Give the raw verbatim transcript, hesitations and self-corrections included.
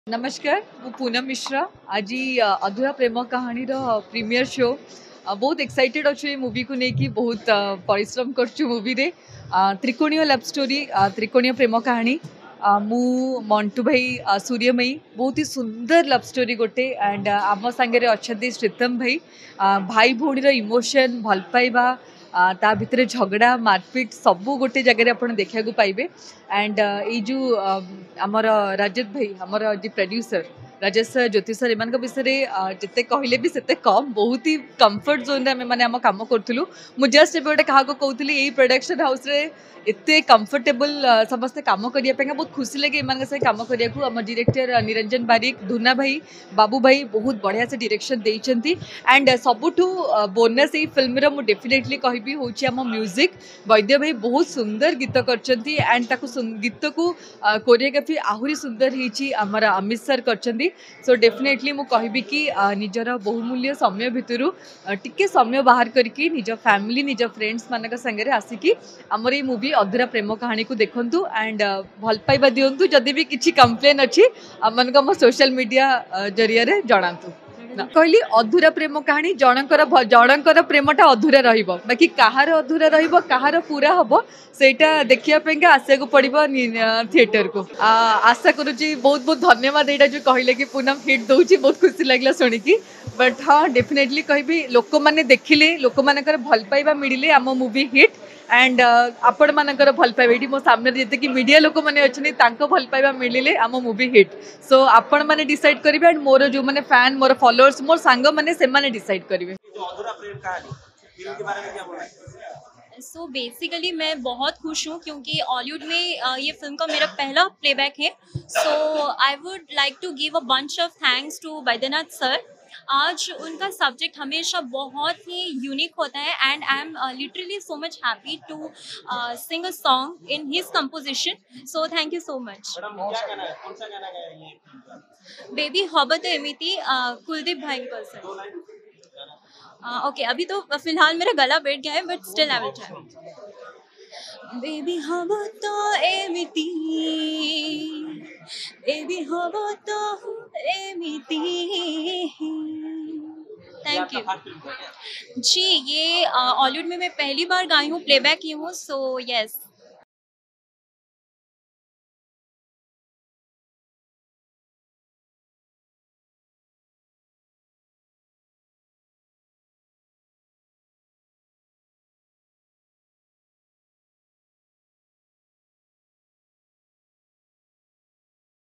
नमस्कार मु पूनम मिश्रा आज अधूरा प्रेम कहानी प्रीमियर शो अ, बहुत एक्साइटेड अच्छे मूवी को लेकिन बहुत अ, परिश्रम कर मूवी रे अ, त्रिकोणीय लव स्टोरी अ, त्रिकोणीय प्रेम कहानी अ, मु मंटू भाई अ, सूर्यमयी बहुत ही सुंदर लव स्टोरी गोटे एंड आम सांगे अच्छा श्रीतम भाई अ, भाई भौणी इमोशन भल पाइबा आ, ता भितर झगड़ा मारपिट सबू गोटे जगह आप देखा पाइबे एंड ये जो आमर रजत भाई आमर जो प्रोड्यूसर राजेश ज्योति सर एम विषय जिते कहले भी सेते कम बहुत ही कंफर्ट जोन रे मैंने आम कम करूँ मुझे जस्ट एवं गोटे क्या कहूली यही प्रोडक्शन हाउस रे एते कंफर्टेबल समस्ते काम करने बहुत खुशी लगे एम से कम करने आम डायरेक्टर निरंजन बारिक धुना भाई बाबू भाई बहुत बढ़िया से डायरेक्शन देइचंती एंड सबुठू बोनस यही फिल्म रो डेफिनेटली कहबी होची आम म्यूजिक वैद्य भाई बहुत सुंदर गीत करचंती एंड ताकू गीत को कोरियोग्राफी आहुरी सुंदर होची आमर अमित सर करचंती सो डेफिनेटली मु कहबी कि निजर बहुमूल्य समय भितर टिके समय बाहर करके निज फैमिली निज फ्रेंड्स मानक संगे आसिकी आमर ये मूवी अधूरा प्रेम कहानी को देखंतु एंड भल पाइबा दियंतु जदि भी किछि कंप्लेन अछि आमन को सोशल मीडिया जरिया रे जणांतु कहली अधूरा प्रेम कहानी जनकर जनकर प्रेमटा अधूरा रहिबो बाकी कहार अधूरा रहिबो कहार पूरा हबो सेटा देखिया पेंगा आसे को पड़िबो थिएटर को आ, आशा करूची बहुत बहुत धन्यवाद एटा जो कहले कि पूनम हिट दउची बहुत खुशी लागला सुनिकी बट हाँ डेफिनेटली कहबी लोक माने देखिले लोक मानकर भल पाइबा मिलिले आम मूवी हिट एंड आपण मानकर भल पाइबा ये मो सामने जेते कि मीडिया लोक माने अछनी तांको भल पाइबा मिलिले आम मूवी हिट सो आपण माने डिसाइड करिवे एंड मोर जो माने फैन मोर फॉलोअर्स मोर सांग माने से माने डिसाइड करिवे सो so बेसिकली मैं बहुत खुश हूँ क्योंकि हॉलीवुड में अ, ये फिल्म का मेरा पहला प्लेबैक है। So I would like to give a bunch of thanks to Vaidyanath sir. आज उनका सब्जेक्ट हमेशा बहुत ही यूनिक होता है and I am literally so much happy to sing a song in his composition. So thank you so much. बेबी हबत एमिति कुलदीप भाई पर्सन। ओके अभी तो फिलहाल मेरा गला बैठ गया है but still I will try. बेबी हवा तो एमिति बेबी हवा तो एमिति। Thank you ji. ये हॉलीवुड में मैं पहली बार गाई हूँ, प्लेबैक की हूँ। So yes